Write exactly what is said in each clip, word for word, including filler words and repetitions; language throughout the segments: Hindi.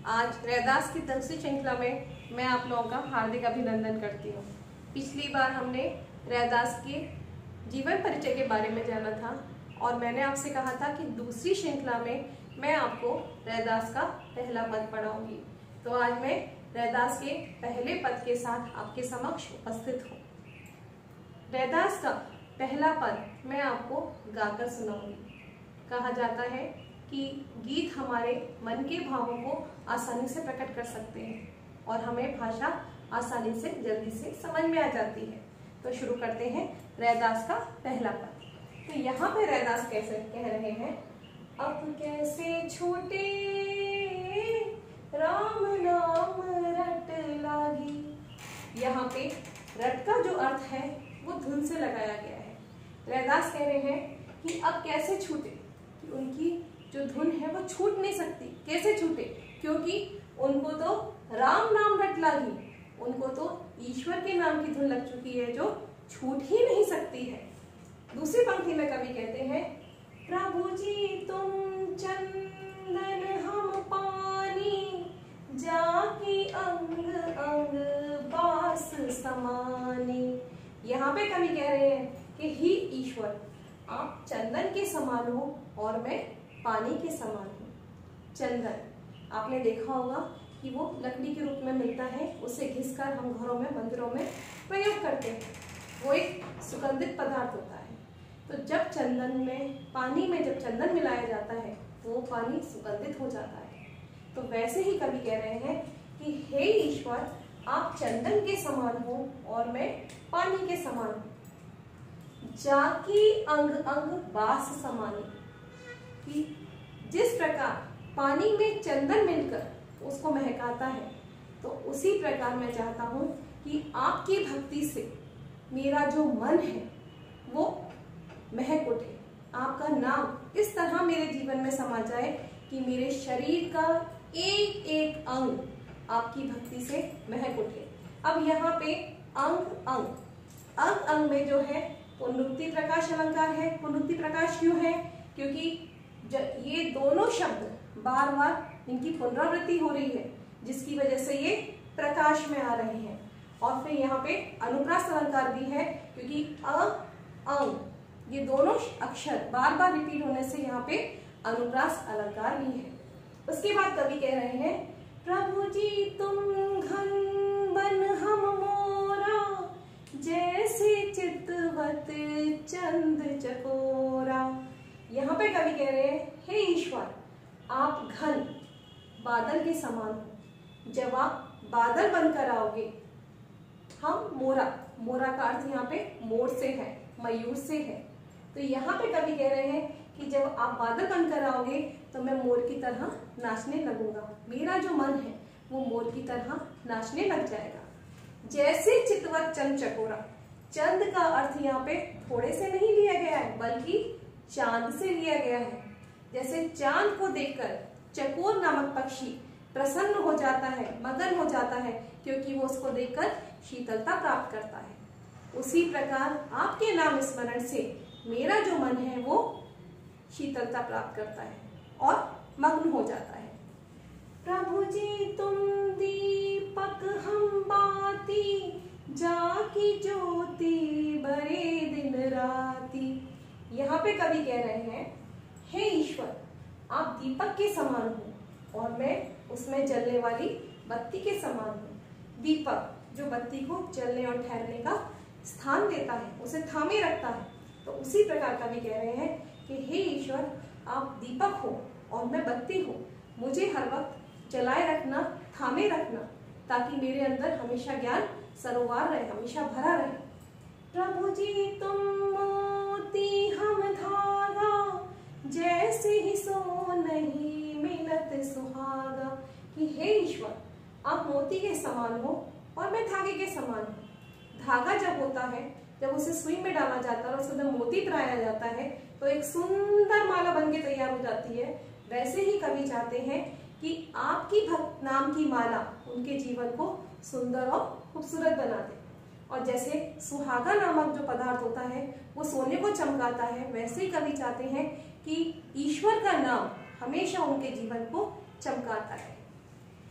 आज रैदास की दूसरी श्रृंखला में मैं आप लोगों का हार्दिक अभिनंदन करती हूँ। पिछली बार हमने रैदास के जीवन परिचय के बारे में जाना था और मैंने आपसे कहा था कि दूसरी श्रृंखला में मैं आपको रैदास का पहला पद पढ़ाऊंगी। तो आज मैं रैदास के पहले पद के साथ आपके समक्ष उपस्थित हूँ। रैदास का पहला पद मैं आपको गाकर सुनाऊंगी। कहा जाता है कि गीत हमारे मन के भावों को आसानी से प्रकट कर सकते हैं और हमें भाषा आसानी से जल्दी से समझ में आ जाती है। तो शुरू करते हैं रैदास का पहला पद। तो यहाँ पे रैदास कैसे कह रहे हैं, अब कैसे छूटे राम नाम रट लागी। यहाँ पे रट का जो अर्थ है वो धुन से लगाया गया है। रैदास कह रहे हैं कि अब कैसे छूटे, कि उनकी जो धुन है वो छूट नहीं सकती। कैसे छूटे, क्योंकि उनको तो राम नाम रट लागी, उनको तो ईश्वर के नाम की धुन लग चुकी है जो छूट ही नहीं सकती है। दूसरी पंक्ति में कवि कहते हैं, प्रभु जी तुम चंदन हम पानी, जाकी अंग अंग बास समानी। यहाँ पे कवि कह रहे हैं कि ही ईश्वर, आप चंदन के समान हो और मैं पानी के समान हूँ। चंदन आपने देखा होगा कि वो लकड़ी के रूप में मिलता है, उसे घिसकर हम घरों में मंदिरों में प्रयोग करते हैं। वो एक सुगंधित पदार्थ होता है। तो जब चंदन में पानी में जब चंदन मिलाया जाता है तो वो पानी सुगंधित हो जाता है। तो वैसे ही कवि कह रहे हैं कि हे ईश्वर, आप चंदन के समान हो और मैं पानी के समान हूँ। जाकी अंग अंग बास समानी, कि जिस प्रकार पानी में चंदन मिलकर उसको महकाता है, तो उसी प्रकार मैं चाहता हूँ कि आपकी भक्ति से मेरा जो मन है वो महक उठे। आपका नाम इस तरह मेरे जीवन में समा जाए कि मेरे शरीर का एक एक अंग आपकी भक्ति से महक उठे। अब यहाँ पे अंग अंग अंग अंग में जो है पुनरुक्ति प्रकाश अलंकार है। पुनरुक्ति प्रकाश क्यों है, क्योंकि ये दोनों शब्द बार बार इनकी पुनरावृत्ति हो रही है, जिसकी वजह से ये प्रकाश में आ रहे हैं। और फिर यहाँ पे अनुप्रास अलंकार भी है, क्योंकि अ अंग ये दोनों अक्षर बार बार रिपीट होने से यहाँ पे अनुप्रास अलंकार भी है। उसके बाद कवि कह रहे हैं, प्रभु जी तुम घन बन हम मोरा, जैसे चितवत चंद चकोरा। यहाँ पे कवि कह रहे हैं, हे ईश्वर, आप घन बादल के समान हो। जब आप बादल बनकर आओगे, हम मोरा, मोरा का अर्थ यहाँ पे मोर से है, मयूर से है। तो यहाँ पे कवि कह रहे हैं कि जब आप बादल बनकर आओगे तो मैं मोर की तरह नाचने लगूंगा। मेरा जो मन है वो मोर की तरह नाचने लग जाएगा। जैसे चितवत चंद चकोरा, चंद का अर्थ यहाँ पे थोड़े से नहीं लिया गया है, बल्कि चांद से लिया गया है। जैसे चांद को देखकर चकोर नामक पक्षी प्रसन्न हो जाता है, मगन हो जाता है, क्योंकि वो उसको देखकर शीतलता प्राप्त करता है। उसी प्रकार आपके नाम स्मरण से मेरा जो मन है वो शीतलता प्राप्त करता है और मग्न हो जाता है। प्रभु जी तुम दीपक हम बाती, जाकी ज्योति बरे दिन राती। यहाँ पे कवि कह रहे हैं, हे ईश्वर, आप दीपक के समान हो और मैं उसमें जलने वाली बत्ती के समान हूँ। दीपक जो बत्ती को जलने और ठहरने का स्थान देता है, उसे थामे रखता है। तो उसी प्रकार कवि कह रहे हैं कि हे ईश्वर, आप दीपक हो और मैं बत्ती हूँ। मुझे हर वक्त जलाए रखना, थामे रखना, ताकि मेरे अंदर हमेशा ज्ञान सरोवर रहे, हमेशा भरा रहे। प्रभु जी तुम मोती हम धागा, जैसे ही सो नहीं मिलत सुहागा। कि हे ईश्वर, आप मोती के समान हो और मैं धागे के समान हूँ। धागा जब होता है, जब उसे सुई में डाला जाता है और उसके अंदर मोती पिराया जाता है, तो एक सुंदर माला बनके तैयार हो जाती है। वैसे ही कवि चाहते हैं कि आपकी भक्त नाम की माला उनके जीवन को सुंदर और खूबसूरत बना दे। और जैसे सुहागा नामक जो पदार्थ होता है वो सोने को चमकाता है, वैसे ही कवि चाहते हैं कि ईश्वर का नाम हमेशा उनके जीवन को चमकाता है।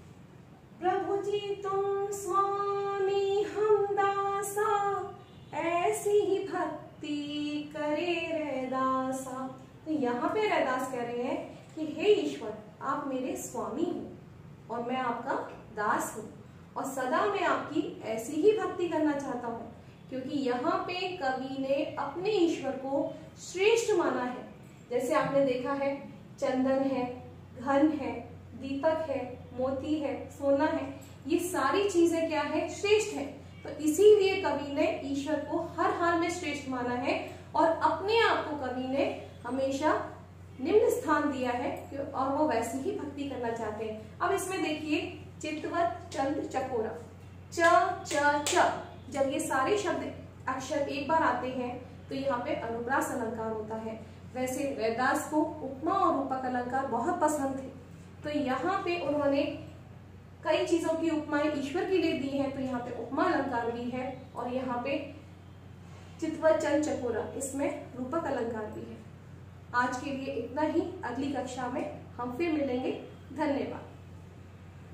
भक्ति करे रैदासा। तो यहाँ पे रैदास कह रहे हैं कि हे ईश्वर, आप मेरे स्वामी हो और मैं आपका दास हूँ और सदा मैं आपकी ऐसी ही भक्ति करना चाहता हूँ, क्योंकि यहाँ पे कवि ने अपने ईश्वर को श्रेष्ठ माना है। जैसे आपने देखा है, चंदन है, घन है, दीपक है, मोती है, सोना है, ये सारी चीजें क्या है, श्रेष्ठ है। तो इसीलिए कवि ने ईश्वर को हर हाल में श्रेष्ठ माना है और अपने आप को कवि ने हमेशा निम्न स्थान दिया है और वो वैसी ही भक्ति करना चाहते हैं। अब इसमें देखिए, चितवत, चंद, चकोरा, च च च, जब ये सारे शब्द अक्षर एक बार आते हैं तो यहाँ पे अनुप्रास अलंकार होता है। वैसे रैदास को उपमा और रूपक अलंकार बहुत पसंद थे, तो यहाँ पे उन्होंने कई चीजों की उपमाएं ईश्वर के लिए दी हैं। तो यहाँ पे उपमा अलंकार भी है और यहाँ पे चितवत, चंद, चकोरा, इसमें रूपक अलंकार भी है। आज के लिए इतना ही, अगली कक्षा में हम फिर मिलेंगे। धन्यवाद।